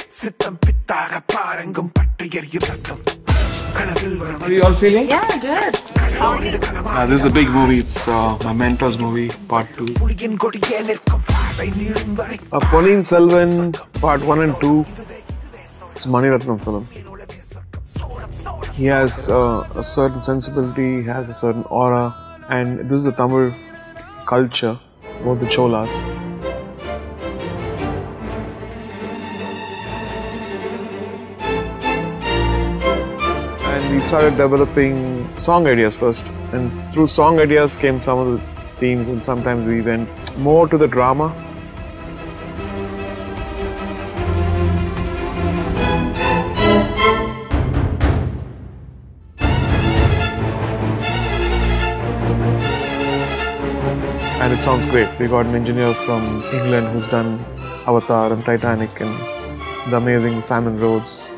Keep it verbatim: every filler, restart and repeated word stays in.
Are you all feeling? Yeah, good. Uh, this is a big movie. It's uh, my mentor's movie, part two. Uh, Ponniyan Selvan part one and two. It's a Mani Ratnam film. He has uh, a certain sensibility, he has a certain aura, and this is the Tamil culture, both the Cholas. And we started developing song ideas first, and through song ideas came some of the themes, and sometimes we went more to the drama. And it sounds great. We got an engineer from England who's done Avatar and Titanic and the amazing Simon Rhodes.